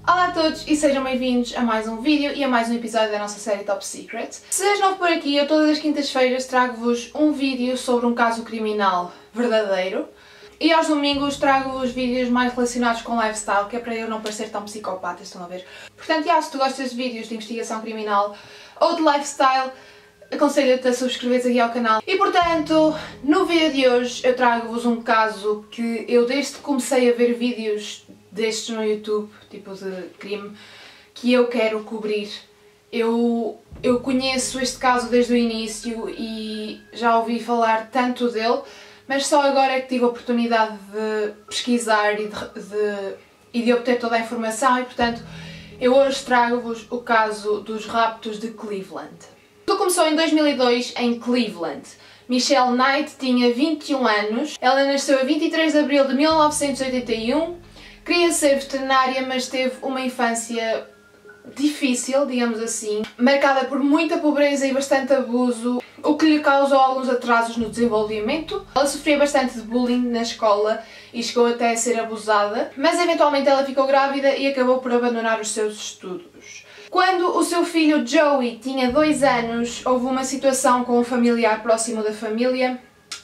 Olá a todos e sejam bem-vindos a mais um vídeo e a mais um episódio da nossa série Top Secret. Se és novo por aqui, eu todas as quintas-feiras trago-vos um vídeo sobre um caso criminal verdadeiro e aos domingos trago-vos vídeos mais relacionados com lifestyle, que é para eu não parecer tão psicopata, estão a ver? Portanto, se tu gostas de vídeos de investigação criminal ou de lifestyle, aconselho-te a subscreveres aqui ao canal. E portanto, no vídeo de hoje eu trago-vos um caso que eu desde que comecei a ver vídeos destes no YouTube, tipo de crime, que eu quero cobrir. Eu conheço este caso desde o início e já ouvi falar tanto dele, mas só agora é que tive a oportunidade de pesquisar e de obter toda a informação e portanto eu hoje trago-vos o caso dos raptos de Cleveland. Tudo começou em 2002 em Cleveland. Michelle Knight tinha 21 anos, ela nasceu a 23 de abril de 1981, queria ser veterinária, mas teve uma infância difícil, digamos assim, marcada por muita pobreza e bastante abuso, o que lhe causou alguns atrasos no desenvolvimento. Ela sofria bastante de bullying na escola e chegou até a ser abusada, mas eventualmente ela ficou grávida e acabou por abandonar os seus estudos. Quando o seu filho Joey tinha 2 anos, houve uma situação com um familiar próximo da família,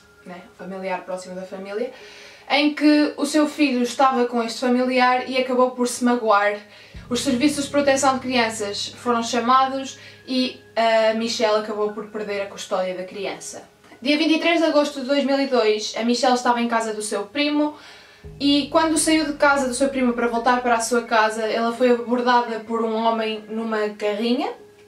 em que o seu filho estava com este familiar e acabou por se magoar. Os serviços de proteção de crianças foram chamados e a Michelle acabou por perder a custódia da criança. Dia 23 de agosto de 2002, a Michelle estava em casa do seu primo e quando saiu de casa do seu primo para voltar para a sua casa, ela foi abordada por um homem numa carrinha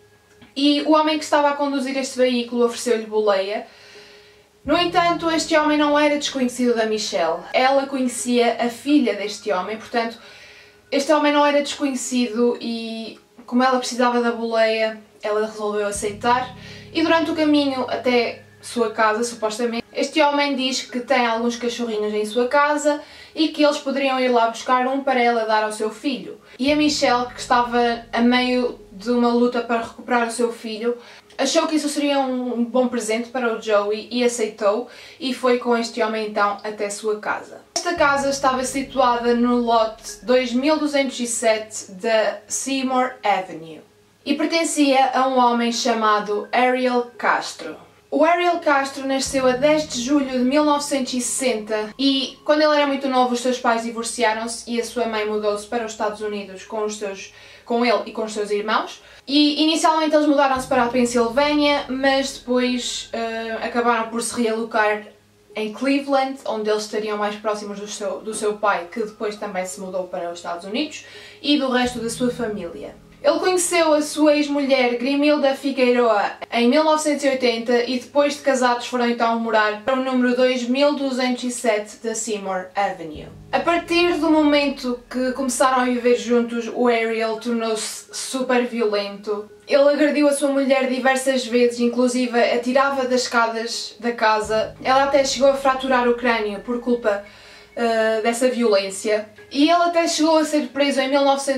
e o homem que estava a conduzir este veículo ofereceu-lhe boleia. No entanto, este homem não era desconhecido da Michelle. Ela conhecia a filha deste homem, portanto, este homem não era desconhecido e, como ela precisava da boleia, ela resolveu aceitar. E durante o caminho até sua casa, supostamente, este homem diz que tem alguns cachorrinhos em sua casa e que eles poderiam ir lá buscar um para ela dar ao seu filho. E a Michelle, que estava a meio de uma luta para recuperar o seu filho, achou que isso seria um bom presente para o Joey e aceitou e foi com este homem então até sua casa. Esta casa estava situada no lote 2207 da Seymour Avenue e pertencia a um homem chamado Ariel Castro. O Ariel Castro nasceu a 10 de julho de 1960 e quando ele era muito novo os seus pais divorciaram-se e a sua mãe mudou-se para os Estados Unidos com ele e com os seus irmãos. E inicialmente eles mudaram-se para a Pensilvânia, mas depois acabaram por se realocar em Cleveland, onde eles estariam mais próximos do seu pai, que depois também se mudou para os Estados Unidos, e do resto da sua família. Ele conheceu a sua ex-mulher Grimilda Figueroa em 1980 e depois de casados foram então morar para o número 2207 da Seymour Avenue. A partir do momento que começaram a viver juntos, o Ariel tornou-se super violento. Ele agrediu a sua mulher diversas vezes, inclusive atirava das escadas da casa. Ela até chegou a fraturar o crânio por culpa dessa violência. E ele até chegou a ser preso em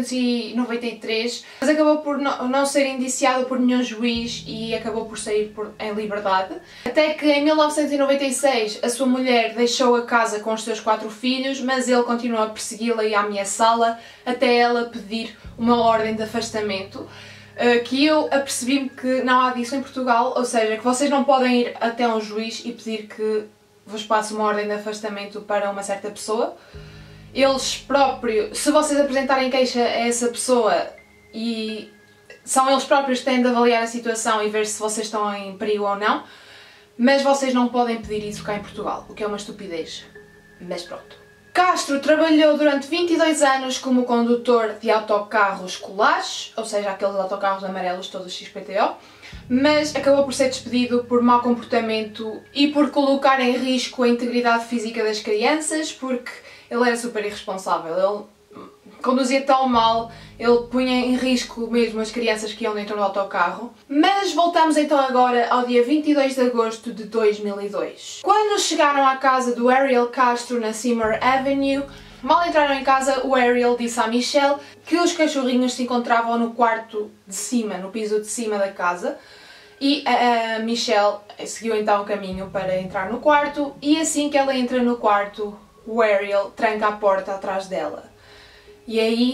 1993, mas acabou por não ser indiciado por nenhum juiz e acabou por sair em liberdade. Até que em 1996 a sua mulher deixou a casa com os seus 4 filhos, mas ele continuou a persegui-la e a ameaçá-la até ela pedir uma ordem de afastamento. Que eu apercebi-me que não há disso em Portugal, ou seja, que vocês não podem ir até um juiz e pedir que vos passe uma ordem de afastamento para uma certa pessoa. Eles próprios, se vocês apresentarem queixa a essa pessoa, e são eles próprios que têm de avaliar a situação e ver se vocês estão em perigo ou não, mas vocês não podem pedir isso cá em Portugal, o que é uma estupidez. Mas pronto. Castro trabalhou durante 22 anos como condutor de autocarros escolares, ou seja, aqueles autocarros amarelos todos XPTO, mas acabou por ser despedido por mau comportamento e por colocar em risco a integridade física das crianças, porque ele era super irresponsável. Ele conduzia tão mal, ele punha em risco mesmo as crianças que iam dentro do autocarro. Mas voltamos então agora ao dia 22 de agosto de 2002. Quando chegaram à casa do Ariel Castro na Seymour Avenue, mal entraram em casa, o Ariel disse à Michelle que os cachorrinhos se encontravam no quarto de cima, no piso de cima da casa, e a Michelle seguiu então o caminho para entrar no quarto, e assim que ela entra no quarto, o Ariel tranca a porta atrás dela. E aí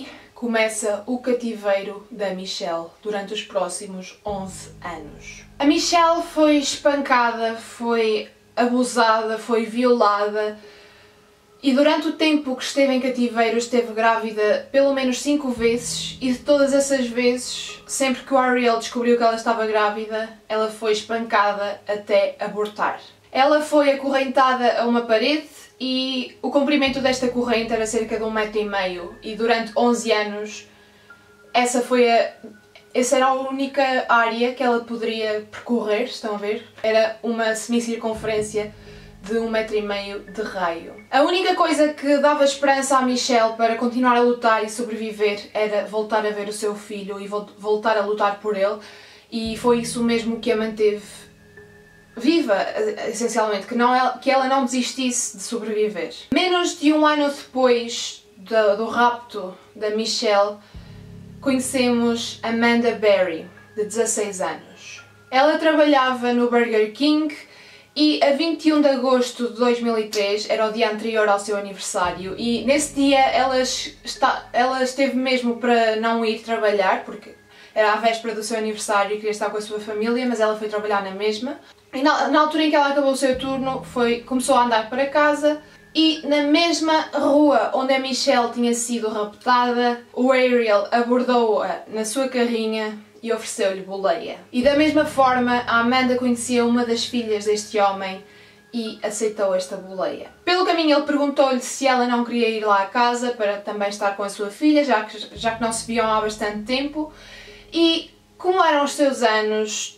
começa o cativeiro da Michelle durante os próximos 11 anos. A Michelle foi espancada, foi abusada, foi violada e durante o tempo que esteve em cativeiro esteve grávida pelo menos 5 vezes e de todas essas vezes, sempre que o Ariel descobriu que ela estava grávida, ela foi espancada até abortar. Ela foi acorrentada a uma parede e o comprimento desta corrente era cerca de 1,5 m e durante 11 anos essa era a única área que ela poderia percorrer, estão a ver? Era uma semicircunferência de 1,5 m de raio. A única coisa que dava esperança à Michelle para continuar a lutar e sobreviver era voltar a ver o seu filho e voltar a lutar por ele, e foi isso mesmo que a manteve viva, essencialmente, que ela não desistisse de sobreviver. Menos de um ano depois do rapto da Michelle, conhecemos Amanda Berry, de 16 anos. Ela trabalhava no Burger King e a 21 de agosto de 2003 era o dia anterior ao seu aniversário e nesse dia ela esteve mesmo para não ir trabalhar, porque era a véspera do seu aniversário e queria estar com a sua família, mas ela foi trabalhar na mesma. E na altura em que ela acabou o seu turno, começou a andar para casa e na mesma rua onde a Michelle tinha sido raptada, o Ariel abordou-a na sua carrinha e ofereceu-lhe boleia. E da mesma forma, a Amanda conhecia uma das filhas deste homem e aceitou esta boleia. Pelo caminho ele perguntou-lhe se ela não queria ir lá à casa para também estar com a sua filha, já que não se viam há bastante tempo. E como eram os seus anos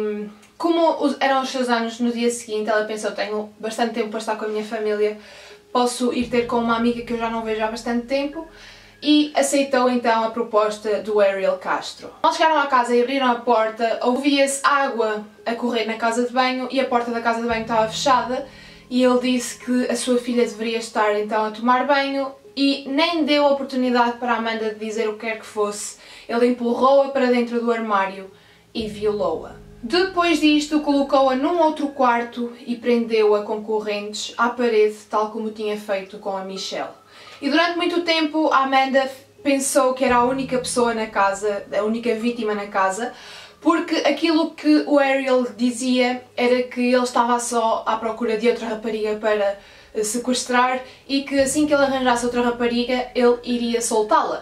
no dia seguinte, ela pensou: tenho bastante tempo para estar com a minha família, posso ir ter com uma amiga que eu já não vejo há bastante tempo, e aceitou então a proposta do Ariel Castro. Eles chegaram à casa e abriram a porta, ouvia-se água a correr na casa de banho e a porta da casa de banho estava fechada, e ele disse que a sua filha deveria estar então a tomar banho e nem deu a oportunidade para a Amanda de dizer o que quer que fosse. Ele empurrou-a para dentro do armário e violou-a. Depois disto, colocou-a num outro quarto e prendeu-a com correntes à parede, tal como tinha feito com a Michelle. E durante muito tempo a Amanda pensou que era a única pessoa na casa, a única vítima na casa, porque aquilo que o Ariel dizia era que ele estava só à procura de outra rapariga para sequestrar e que assim que ele arranjasse outra rapariga, ele iria soltá-la.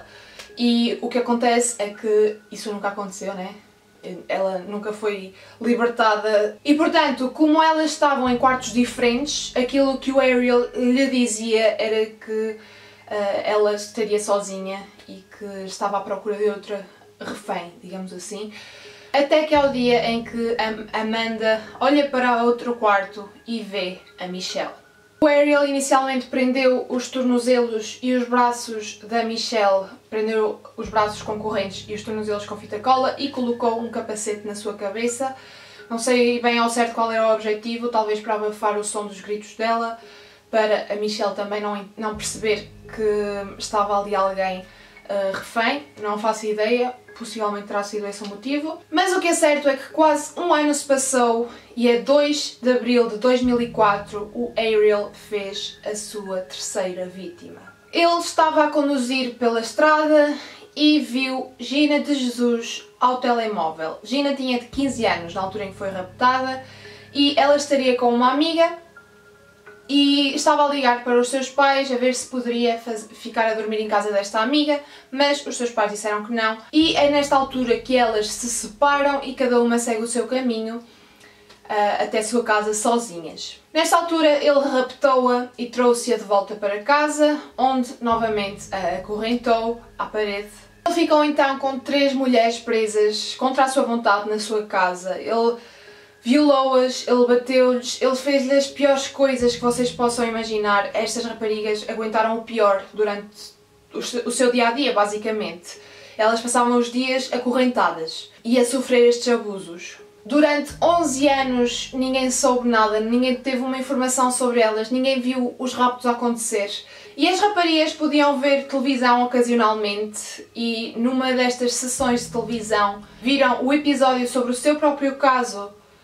E o que acontece é que isso nunca aconteceu, né? Ela nunca foi libertada e, portanto, como elas estavam em quartos diferentes, aquilo que o Ariel lhe dizia era que ela estaria sozinha e que estava à procura de outra refém, digamos assim, até que ao dia em que a Amanda olha para outro quarto e vê a Michelle. O Ariel inicialmente prendeu os tornozelos e os braços da Michelle, prendeu os braços com correntes e os tornozelos com fita cola e colocou um capacete na sua cabeça. Não sei bem ao certo qual era o objetivo, talvez para abafar o som dos gritos dela, para a Michelle também não perceber que estava ali alguém refém, não faço ideia, possivelmente terá sido esse o motivo. Mas o que é certo é que quase um ano se passou e a 2 de abril de 2004 o Ariel fez a sua terceira vítima. Ele estava a conduzir pela estrada e viu Gina de Jesus ao telemóvel. Gina tinha 15 anos na altura em que foi raptada e ela estaria com uma amiga e estava a ligar para os seus pais a ver se poderia ficar a dormir em casa desta amiga, mas os seus pais disseram que não, e é nesta altura que elas se separam e cada uma segue o seu caminho até a sua casa sozinhas. Nesta altura ele raptou-a e trouxe-a de volta para casa, onde novamente a acorrentou à parede. Ele ficou então com 3 mulheres presas contra a sua vontade na sua casa. Ele violou-as, ele bateu-lhes, ele fez-lhe as piores coisas que vocês possam imaginar. Estas raparigas aguentaram o pior durante o seu dia-a-dia, basicamente. Elas passavam os dias acorrentadas e a sofrer estes abusos. Durante 11 anos ninguém soube nada, ninguém teve uma informação sobre elas, ninguém viu os raptos acontecer. E as raparigas podiam ver televisão ocasionalmente e numa destas sessões de televisão viram o episódio sobre o seu próprio caso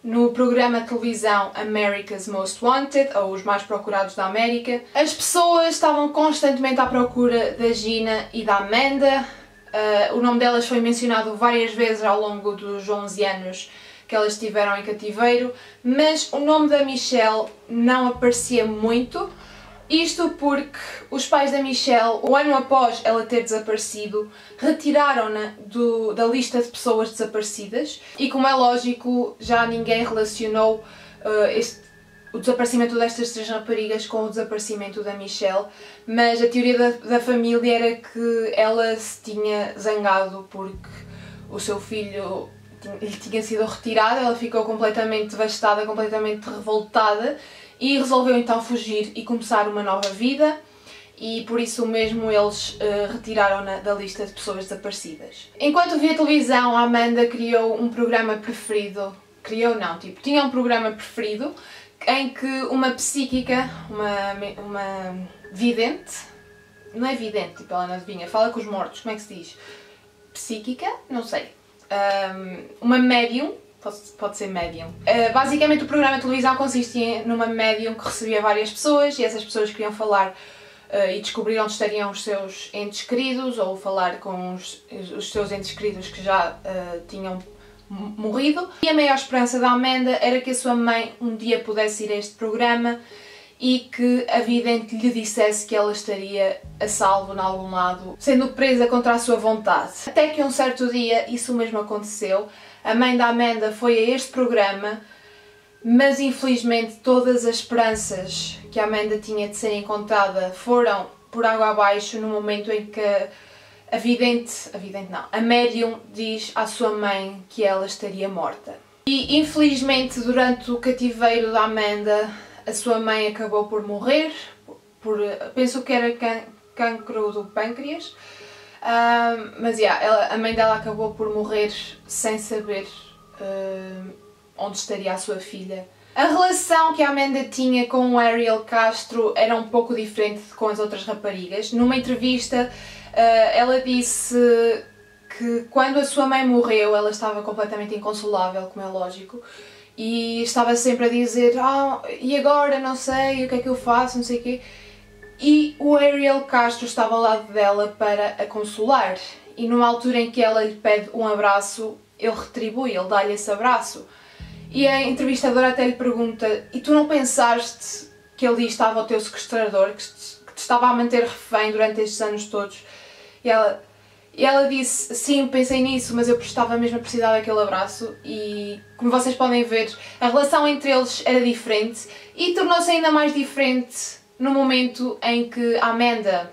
no programa de televisão America's Most Wanted, ou Os Mais Procurados da América. As pessoas estavam constantemente à procura da Gina e da Amanda. O nome delas foi mencionado várias vezes ao longo dos 11 anos que elas estiveram em cativeiro, mas o nome da Michelle não aparecia muito. Isto porque os pais da Michelle, um ano após ela ter desaparecido, retiraram-na da lista de pessoas desaparecidas e, como é lógico, já ninguém relacionou o desaparecimento destas 3 raparigas com o desaparecimento da Michelle, mas a teoria da família era que ela se tinha zangado porque o seu filho lhe tinha sido retirado. Ela ficou completamente devastada, completamente revoltada, e resolveu então fugir e começar uma nova vida, e por isso mesmo eles retiraram-na da lista de pessoas desaparecidas. Enquanto via televisão, a Amanda criou um programa preferido, tinha um programa preferido em que uma psíquica, uma vidente, não é vidente, tipo ela não adivinha, fala com os mortos, como é que se diz? Psíquica? Não sei. Uma médium, pode ser médium. Basicamente o programa de televisão consistia numa médium que recebia várias pessoas e essas pessoas queriam falar e descobrir onde estariam os seus entes queridos, ou falar com os seus entes queridos que já tinham morrido. E a maior esperança da Amanda era que a sua mãe um dia pudesse ir a este programa e que a vidente lhe dissesse que ela estaria a salvo em algum lado, sendo presa contra a sua vontade. Até que um certo dia isso mesmo aconteceu. A mãe da Amanda foi a este programa, mas infelizmente todas as esperanças que a Amanda tinha de ser encontrada foram por água abaixo no momento em que a médium diz à sua mãe que ela estaria morta. E infelizmente durante o cativeiro da Amanda, a sua mãe acabou por morrer, penso que era cancro do pâncreas, mas a mãe dela acabou por morrer sem saber onde estaria a sua filha. A relação que a Amanda tinha com o Ariel Castro era um pouco diferente com as outras raparigas. Numa entrevista, ela disse que quando a sua mãe morreu, ela estava completamente inconsolável, como é lógico, e estava sempre a dizer: e agora, não sei, o que é que eu faço, não sei o quê. E o Ariel Castro estava ao lado dela para a consolar, e numa altura em que ela lhe pede um abraço, ele retribui, ele dá-lhe esse abraço. E a entrevistadora até lhe pergunta: e tu não pensaste que ali estava o teu sequestrador, que te estava a manter refém durante estes anos todos? E ela disse: sim, pensei nisso, mas eu estava mesmo a precisar daquele abraço. E como vocês podem ver, a relação entre eles era diferente e tornou-se ainda mais diferente no momento em que a Amanda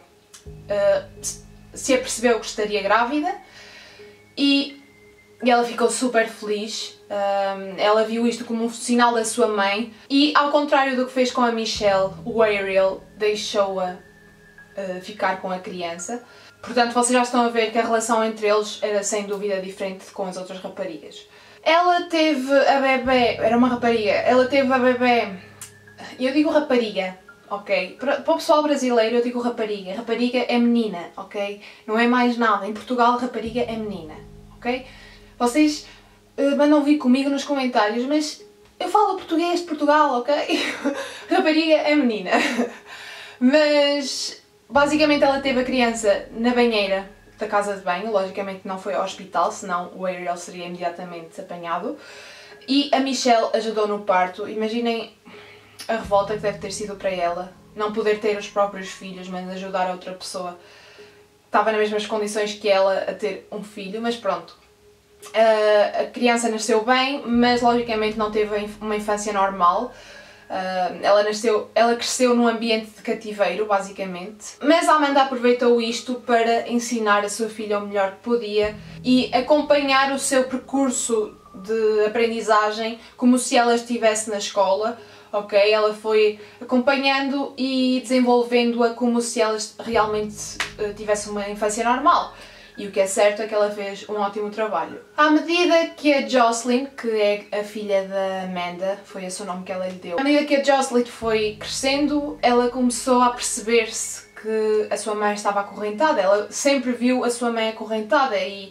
se apercebeu que estaria grávida e ela ficou super feliz. Ela viu isto como um sinal da sua mãe e, ao contrário do que fez com a Michelle, o Ariel deixou-a ficar com a criança. Portanto, vocês já estão a ver que a relação entre eles era sem dúvida diferente com as outras raparigas. Ela teve a bebê, era uma rapariga, ela teve a bebê, eu digo rapariga, ok? Para o pessoal brasileiro eu digo rapariga, rapariga é menina, ok? Não é mais nada, em Portugal rapariga é menina, ok? Vocês mandam vir comigo nos comentários, mas eu falo português de Portugal, ok? Rapariga é menina. Mas basicamente ela teve a criança na banheira da casa de banho, logicamente não foi ao hospital, senão o Ariel seria imediatamente apanhado. E a Michelle ajudou no parto. Imaginem a revolta que deve ter sido para ela, não poder ter os próprios filhos, mas ajudar a outra pessoa. Estava nas mesmas condições que ela a ter um filho, mas pronto. A criança nasceu bem, mas logicamente não teve uma infância normal. Ela cresceu num ambiente de cativeiro, basicamente. Mas a Amanda aproveitou isto para ensinar a sua filha o melhor que podia e acompanhar o seu percurso de aprendizagem como se ela estivesse na escola, ok? Ela foi acompanhando e desenvolvendo-a como se ela realmente tivesse uma infância normal. E o que é certo é que ela fez um ótimo trabalho. À medida que a Jocelyn, que é a filha da Amanda, foi esse o nome que ela lhe deu, à medida que a Jocelyn foi crescendo, ela começou a perceber-se que a sua mãe estava acorrentada. Ela sempre viu a sua mãe acorrentada e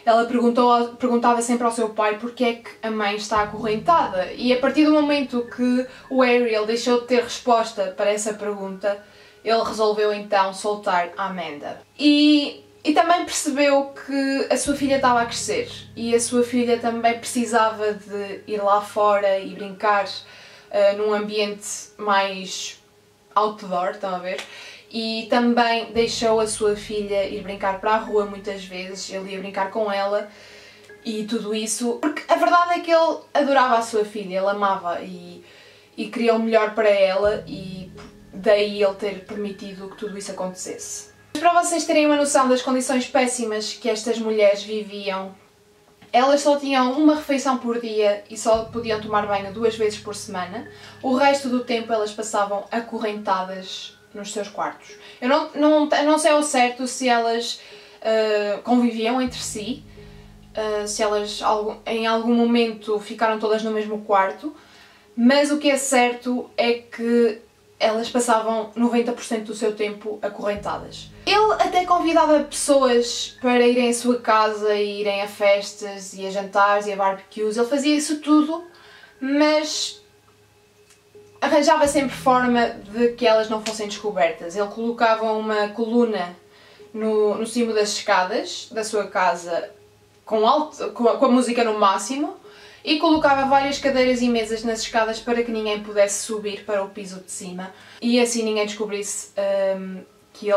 ela perguntava sempre ao seu pai porque é que a mãe está acorrentada. E a partir do momento que o Ariel deixou de ter resposta para essa pergunta, ele resolveu então soltar a Amanda. E também percebeu que a sua filha estava a crescer e a sua filha também precisava de ir lá fora e brincar num ambiente mais outdoor, estão a ver? E também deixou a sua filha ir brincar para a rua muitas vezes, ele ia brincar com ela e tudo isso, porque a verdade é que ele adorava a sua filha, ele amava e queria o melhor para ela e daí ele ter permitido que tudo isso acontecesse. Mas para vocês terem uma noção das condições péssimas que estas mulheres viviam, elas só tinham uma refeição por dia e só podiam tomar banho 2 vezes por semana. O resto do tempo elas passavam acorrentadas nos seus quartos. Eu não sei ao certo se elas conviviam entre si, se elas em algum momento ficaram todas no mesmo quarto, mas o que é certo é que elas passavam 90% do seu tempo acorrentadas. Ele até convidava pessoas para irem à sua casa e irem a festas e a jantares e a barbecues. Ele fazia isso tudo, mas arranjava sempre forma de que elas não fossem descobertas. Ele colocava uma coluna no cimo das escadas da sua casa com a música no máximo e colocava várias cadeiras e mesas nas escadas para que ninguém pudesse subir para o piso de cima e assim ninguém descobrisse que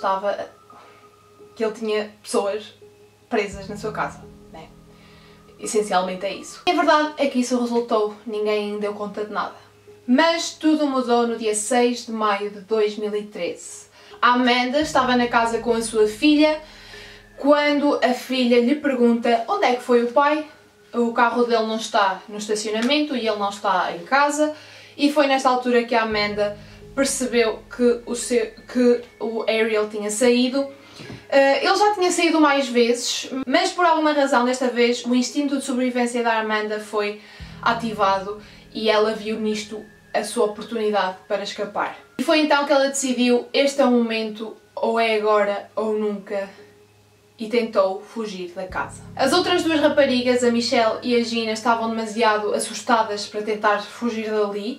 ele tinha pessoas presas na sua casa, né? Essencialmente é isso. E a verdade é que isso resultou, ninguém deu conta de nada. Mas tudo mudou no dia 6 de maio de 2013. A Amanda estava na casa com a sua filha quando a filha lhe pergunta onde é que foi o pai. O carro dele não está no estacionamento e ele não está em casa e foi nesta altura que a Amanda percebeu que o Ariel tinha saído. Ele já tinha saído mais vezes, mas por alguma razão desta vez o instinto de sobrevivência da Amanda foi ativado e ela viu nisto a sua oportunidade para escapar. E foi então que ela decidiu, este é o momento, ou é agora ou nunca, e tentou fugir da casa. As outras 2 raparigas, a Michelle e a Gina, estavam demasiado assustadas para tentar fugir dali.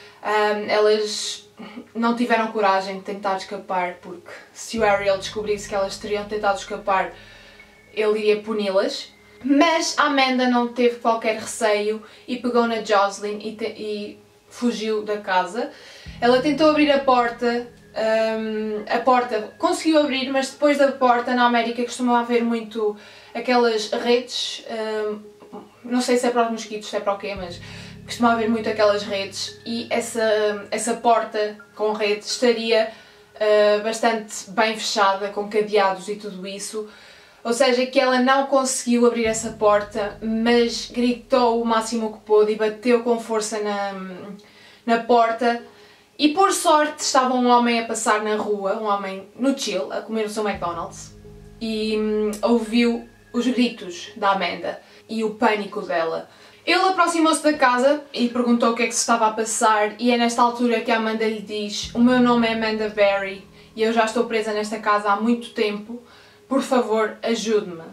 Elas não tiveram coragem de tentar escapar porque se o Ariel descobrisse que elas teriam tentado escapar, ele iria puni-las. Mas a Amanda não teve qualquer receio e pegou na Jocelyn e fugiu da casa. Ela tentou abrir a porta conseguiu abrir, mas depois da porta, na América costuma haver muito aquelas redes, não sei se é para os mosquitos, se é para o quê, mas costuma haver muito aquelas redes e essa porta com redes estaria bastante bem fechada, com cadeados e tudo isso. Ou seja, que ela não conseguiu abrir essa porta, mas gritou o máximo que pôde e bateu com força na porta. E por sorte estava um homem a passar na rua, um homem no chill, a comer o seu McDonald's, e ouviu os gritos da Amanda e o pânico dela. Ele aproximou-se da casa e perguntou o que é que se estava a passar e é nesta altura que a Amanda lhe diz: o meu nome é Amanda Berry e eu já estou presa nesta casa há muito tempo, por favor ajude-me.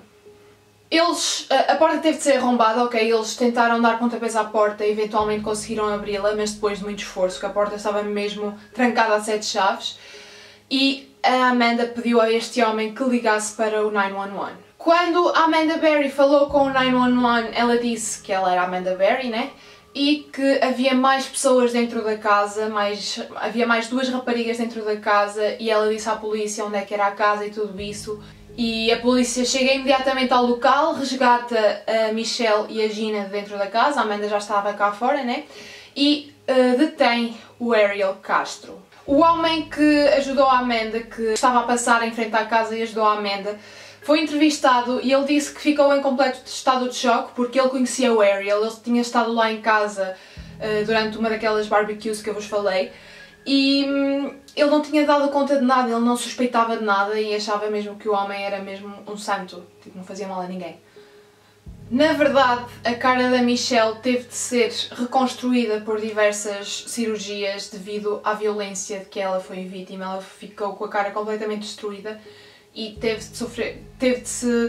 A porta teve de ser arrombada, ok, eles tentaram dar pontapés à porta e eventualmente conseguiram abri-la, mas depois de muito esforço, que a porta estava mesmo trancada a 7 chaves, e a Amanda pediu a este homem que ligasse para o 911. Quando a Amanda Berry falou com o 911, ela disse que ela era a Amanda Berry, né? E que havia mais pessoas dentro da casa, havia mais 2 raparigas dentro da casa, e ela disse à polícia onde é que era a casa e tudo isso. E a polícia chega imediatamente ao local, resgata a Michelle e a Gina dentro da casa, a Amanda já estava cá fora, né? E detém o Ariel Castro. O homem que ajudou a Amanda, que estava a passar em frente à casa e ajudou a Amanda, foi entrevistado e ele disse que ficou em completo estado de choque porque ele conhecia o Ariel, ele tinha estado lá em casa durante uma daquelas barbecues que eu vos falei. E ele não tinha dado conta de nada, ele não suspeitava de nada e achava mesmo que o homem era mesmo um santo, tipo, não fazia mal a ninguém. Na verdade, a cara da Michelle teve de ser reconstruída por diversas cirurgias devido à violência de que ela foi vítima. Ela ficou com a cara completamente destruída e teve de se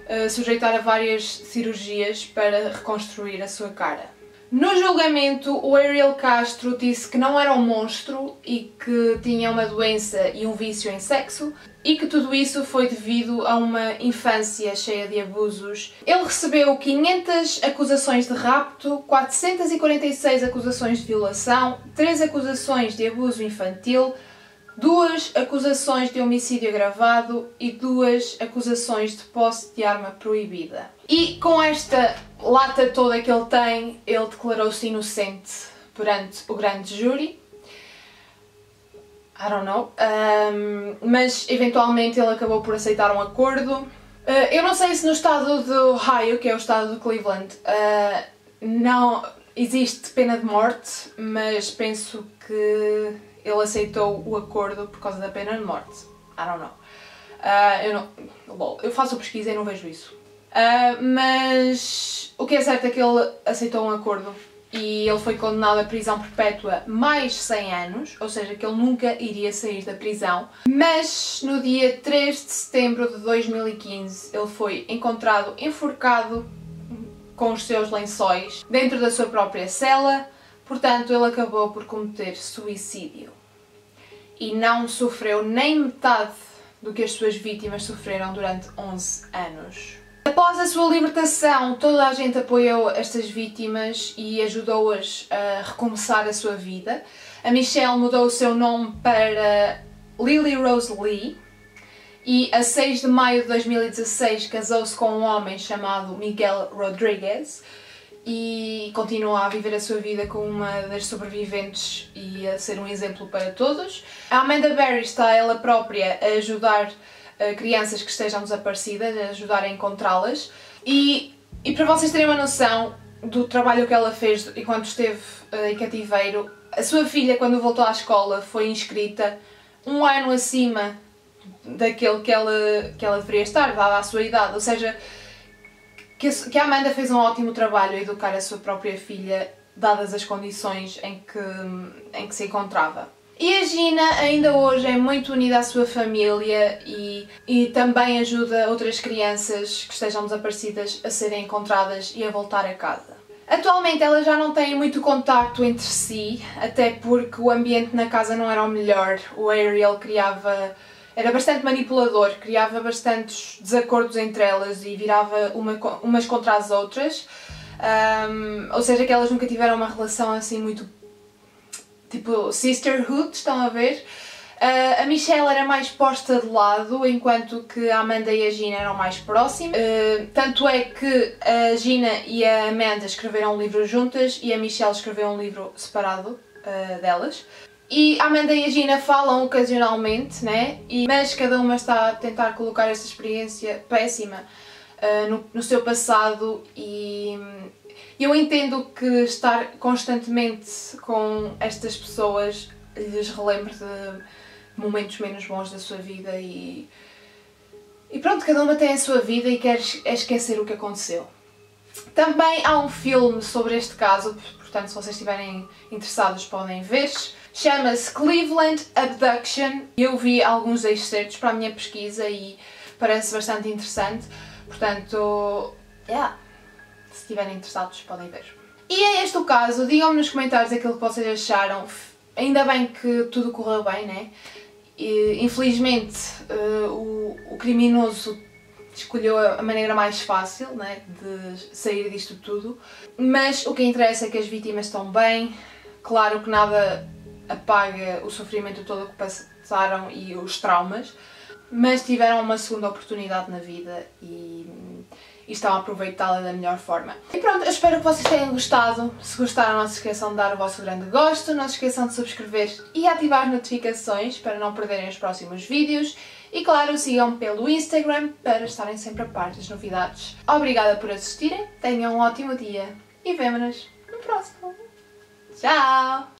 sujeitar a várias cirurgias para reconstruir a sua cara. No julgamento, o Ariel Castro disse que não era um monstro e que tinha uma doença e um vício em sexo e que tudo isso foi devido a uma infância cheia de abusos. Ele recebeu 500 acusações de rapto, 446 acusações de violação, 3 acusações de abuso infantil, 2 acusações de homicídio agravado e 2 acusações de posse de arma proibida. E com esta lata toda que ele tem, ele declarou-se inocente perante o grande júri. I don't know. Mas eventualmente ele acabou por aceitar um acordo. Eu não sei se no estado de Ohio, que é o estado de Cleveland, não existe pena de morte, mas penso que ele aceitou o acordo por causa da pena de morte. I don't know. Eu faço pesquisa e não vejo isso. Mas o que é certo é que ele aceitou um acordo e ele foi condenado a prisão perpétua mais 100 anos, ou seja, que ele nunca iria sair da prisão. Mas no dia 3 de setembro de 2015 ele foi encontrado enforcado com os seus lençóis dentro da sua própria cela, portanto ele acabou por cometer suicídio. E não sofreu nem metade do que as suas vítimas sofreram durante 11 anos. Após a sua libertação, toda a gente apoiou estas vítimas e ajudou-as a recomeçar a sua vida. A Michelle mudou o seu nome para Lily Rose Lee e a 6 de maio de 2016 casou-se com um homem chamado Miguel Rodriguez e continua a viver a sua vida como uma das sobreviventes e a ser um exemplo para todos. A Amanda Berry está ela própria a ajudar crianças que estejam desaparecidas, a ajudar a encontrá-las. E para vocês terem uma noção do trabalho que ela fez enquanto esteve em cativeiro, a sua filha, quando voltou à escola, foi inscrita um ano acima daquele que ela deveria estar, dada a sua idade. Ou seja, que a Amanda fez um ótimo trabalho a educar a sua própria filha, dadas as condições em que se encontrava. E a Gina ainda hoje é muito unida à sua família e também ajuda outras crianças que estejam desaparecidas a serem encontradas e a voltar a casa. Atualmente ela já não tem muito contacto entre si, até porque o ambiente na casa não era o melhor. O Ariel era bastante manipulador, criava bastantes desacordos entre elas e virava umas contra as outras. Ou seja, que elas nunca tiveram uma relação assim muito tipo sisterhood, estão a ver? A Michelle era mais posta de lado, enquanto que a Amanda e a Gina eram mais próximas. Tanto é que a Gina e a Amanda escreveram um livro juntas e a Michelle escreveu um livro separado delas. E a Amanda e a Gina falam ocasionalmente, né? Mas cada uma está a tentar colocar esta experiência péssima no seu passado e eu entendo que estar constantemente com estas pessoas lhes relembre de momentos menos bons da sua vida e pronto, cada uma tem a sua vida e quer esquecer o que aconteceu. Também há um filme sobre este caso, portanto se vocês estiverem interessados podem ver. Chama-se Cleveland Abduction. Eu vi alguns excertos para a minha pesquisa e parece bastante interessante, portanto, se estiverem interessados podem ver. E é este o caso, digam-me nos comentários aquilo que vocês acharam. Ainda bem que tudo correu bem, né? E, infelizmente o criminoso escolheu a maneira mais fácil, né, de sair disto tudo, mas o que interessa é que as vítimas estão bem. Claro que nada apaga o sofrimento todo que passaram e os traumas, mas tiveram uma segunda oportunidade na vida e estão a aproveitá-la da melhor forma. E pronto, eu espero que vocês tenham gostado. Se gostaram, não se esqueçam de dar o vosso grande gosto, não se esqueçam de subscrever e ativar as notificações para não perderem os próximos vídeos. E claro, sigam-me pelo Instagram para estarem sempre a par das novidades. Obrigada por assistirem, tenham um ótimo dia e vemo-nos no próximo. Tchau!